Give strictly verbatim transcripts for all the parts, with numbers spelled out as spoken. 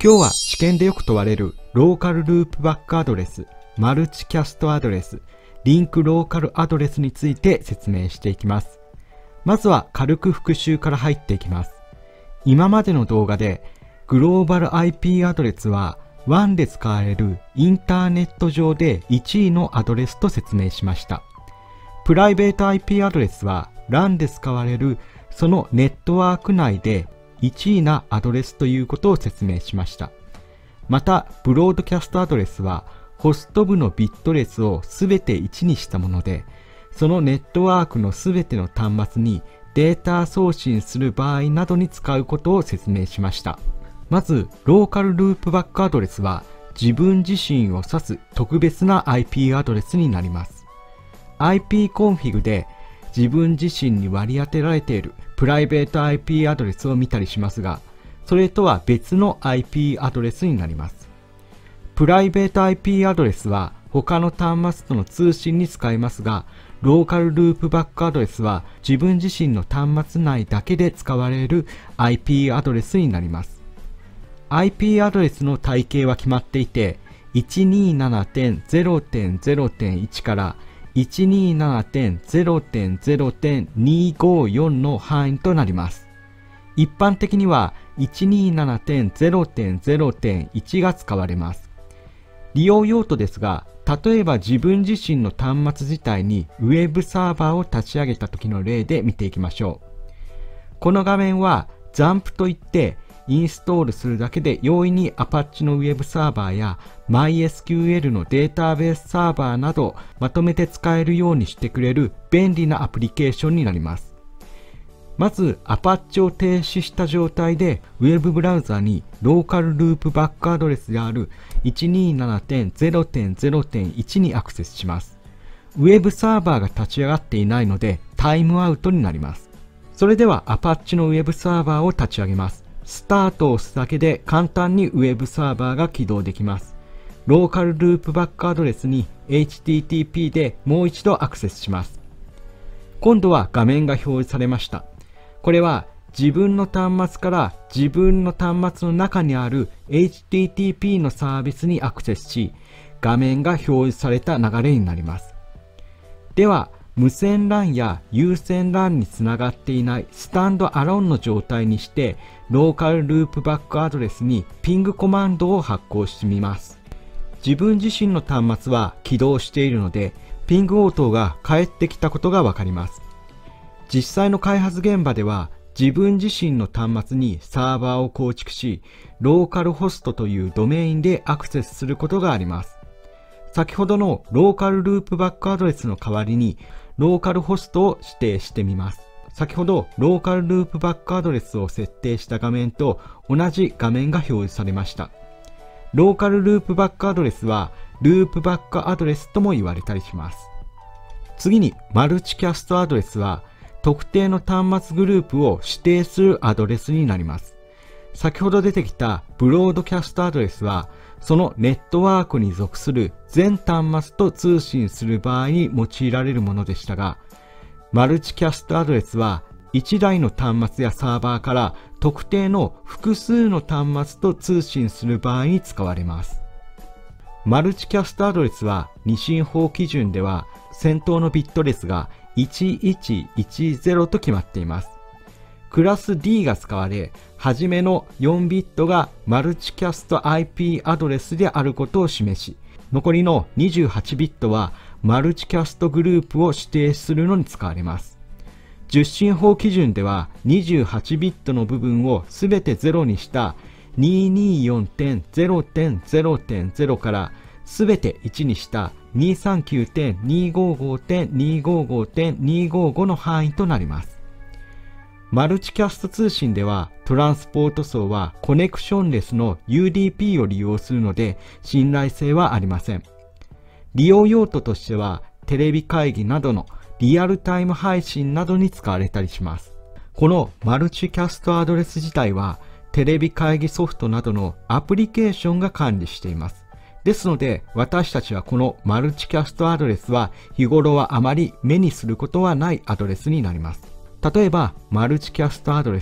今日は試験でよく問われるローカルループバックアドレス、マルチキャストアドレス、リンクローカルアドレスについて説明していきます。まずは軽く復習から入っていきます。今までの動画でグローバル アイピー アドレスは ワン で使われるインターネット上でいちいのアドレスと説明しました。プライベート アイピー アドレスは ラン で使われるそのネットワーク内でいちいなアドレスということを説明しました。また、ブロードキャストアドレスはホスト部のビット列をすべていちにしたもので、そのネットワークのすべての端末にデータ送信する場合などに使うことを説明しました。まず、ローカルループバックアドレスは自分自身を指す特別な アイピー アドレスになります。アイピー コンフィグで自分自身に割り当てられているプライベート アイピー アドレスを見たりしますが、それとは別の アイピー アドレスになります。プライベート アイピー アドレスは他の端末との通信に使えますが、ローカルループバックアドレスは自分自身の端末内だけで使われる アイピー アドレスになります。アイピー アドレスの体系は決まっていて、いちにーななてんゼロてんゼロてんいち からいちにーななてんゼロてんゼロてんにーごーよん の範囲となります。一般的には いちにーななてんゼロてんゼロてんいち が使われます。利用用途ですが、例えば自分自身の端末自体にウェブサーバーを立ち上げた時の例で見ていきましょう。この画面は ザンプ といってインストールするだけで容易に Apache のウェブサーバーや マイエスキューエル のデータベースサーバーなどまとめて使えるようにしてくれる便利なアプリケーションになります。まず Apache を停止した状態でウェブブラウザにローカルループバックアドレスである いちにーななてんゼロてんゼロてんいち にアクセスします。ウェブサーバーが立ち上がっていないのでタイムアウトになります。それでは Apache のウェブサーバーを立ち上げます。スタートを押すだけで簡単にウェブサーバーが起動できます。ローカルループバックアドレスに エイチティーティーピー でもう一度アクセスします。今度は画面が表示されました。これは自分の端末から自分の端末の中にある エイチティーティーピー のサービスにアクセスし、画面が表示された流れになります。では、無線 ラン や有線 ラン につながっていないスタンドアローンの状態にして、ローカルループバックアドレスにピングコマンドを発行してみます。自分自身の端末は起動しているので、ピング応答が返ってきたことがわかります。実際の開発現場では、自分自身の端末にサーバーを構築し、ローカルホストというドメインでアクセスすることがあります。先ほどのローカルループバックアドレスの代わりに、ローカルホストを指定してみます。先ほどローカルループバックアドレスを設定した画面と同じ画面が表示されました。ローカルループバックアドレスはループバックアドレスとも言われたりします。次にマルチキャストアドレスは特定の端末グループを指定するアドレスになります。先ほど出てきたブロードキャストアドレスはそのネットワークに属する全端末と通信する場合に用いられるものでしたが、マルチキャストアドレスはいちだいの端末やサーバーから特定の複数の端末と通信する場合に使われます。マルチキャストアドレスはに進法基準では先頭のビット列がいちいちいちゼロと決まっています。クラス ディー が使われ、はじめのよんビットがマルチキャスト アイピー アドレスであることを示し、残りのにじゅうはちビットはマルチキャストグループを指定するのに使われます。じゅっ進法基準ではにじゅうはちビットの部分をすべてゼロにしたにーにーよんてんゼロてんゼロてんゼロからすべていちにしたにーさんきゅうてんにーごーごーてんにーごーごーてんにーごーご の範囲となります。マルチキャスト通信ではトランスポート層はコネクションレスの ユーディーピー を利用するので信頼性はありません。利用用途としてはテレビ会議などのリアルタイム配信などに使われたりします。このマルチキャストアドレス自体はテレビ会議ソフトなどのアプリケーションが管理しています。ですので私たちはこのマルチキャストアドレスは日頃はあまり目にすることはないアドレスになります。例えばマルチキャストアドレス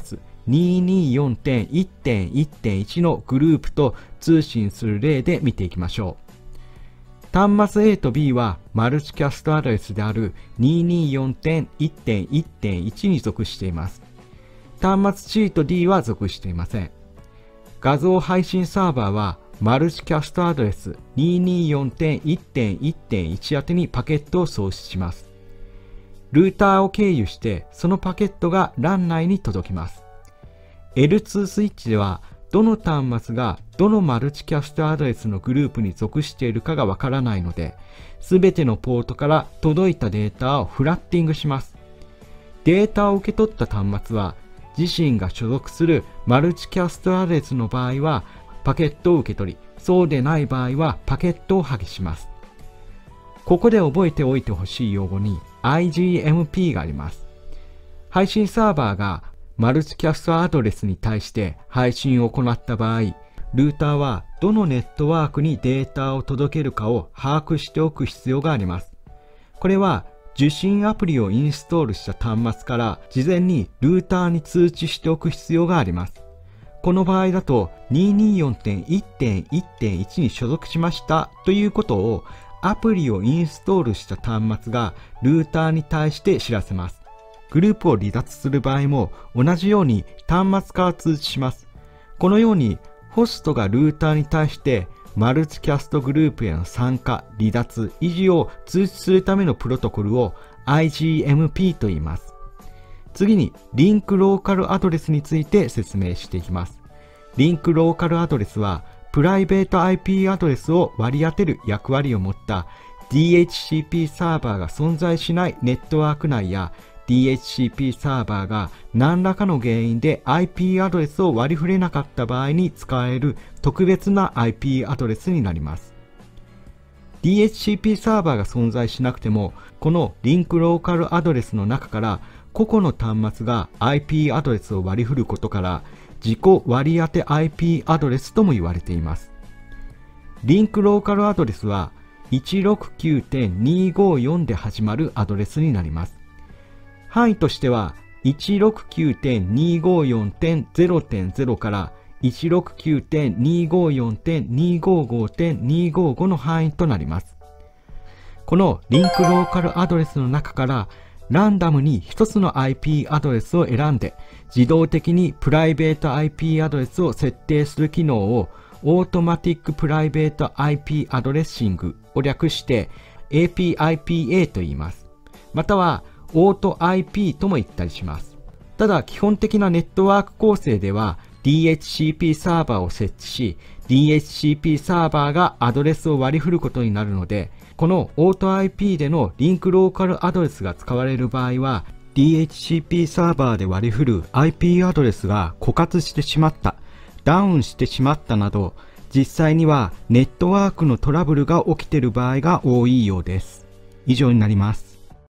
にーにーよんてんいちてんいちてんいち のグループと通信する例で見ていきましょう。端末 A と B はマルチキャストアドレスである にーにーよんてんいちてんいちてんいち に属しています。端末 C と D は属していません。画像配信サーバーはマルチキャストアドレス にーにーよんてんいちてんいちてんいち 宛てにパケットを送出します。ルーターを経由してそのパケットが ラン 内に届きます。エルツー スイッチではどの端末がどのマルチキャストアドレスのグループに属しているかがわからないので、すべてのポートから届いたデータをフラッティングします。データを受け取った端末は自身が所属するマルチキャストアドレスの場合はパケットを受け取り、そうでない場合はパケットを破棄します。ここで覚えておいてほしい用語に アイジーエムピー があります。配信サーバーがマルチキャストアドレスに対して配信を行った場合、ルーターはどのネットワークにデータを届けるかを把握しておく必要があります。これは受信アプリをインストールした端末から事前にルーターに通知しておく必要があります。この場合だと にーにーよんてんいちてんいちてんいち に所属しましたということをアプリをインストールした端末がルーターに対して知らせます。グループを離脱する場合も同じように端末から通知します。このようにホストがルーターに対してマルチキャストグループへの参加、離脱、維持を通知するためのプロトコルを アイジーエムピー と言います。次にリンクローカルアドレスについて説明していきます。リンクローカルアドレスはプライベート アイピー アドレスを割り当てる役割を持った ディーエイチシーピー サーバーが存在しないネットワーク内や ディーエイチシーピー サーバーが何らかの原因で アイピー アドレスを割り振れなかった場合に使える特別な アイピー アドレスになります。ディーエイチシーピー サーバーが存在しなくても、このリンクローカルアドレスの中から個々の端末が アイピー アドレスを割り振ることから、自己割り当て アイピー アドレスとも言われています。リンクローカルアドレスは いちろくきゅうてんにーごーよん で始まるアドレスになります。範囲としては いちろくきゅうてんにーごーよんてんゼロてんゼロ から いちろくきゅうてんにーごーよんてんにーごーごーてんにーごーご の範囲となります。このリンクローカルアドレスの中からランダムに一つの アイピー アドレスを選んで自動的にプライベート アイピー アドレスを設定する機能をオートマティックプライベート アイピー アドレッシングを略して エーピーアイピーエー と言います。またはオート アイピー とも言ったりします。ただ基本的なネットワーク構成では ディーエイチシーピー サーバーを設置し ディーエイチシーピー サーバーがアドレスを割り振ることになるので、このオート アイピー でのリンクローカルアドレスが使われる場合は ディーエイチシーピー サーバーで割り振る アイピー アドレスが枯渇してしまった、ダウンしてしまったなど、実際にはネットワークのトラブルが起きている場合が多いようです。以上になります。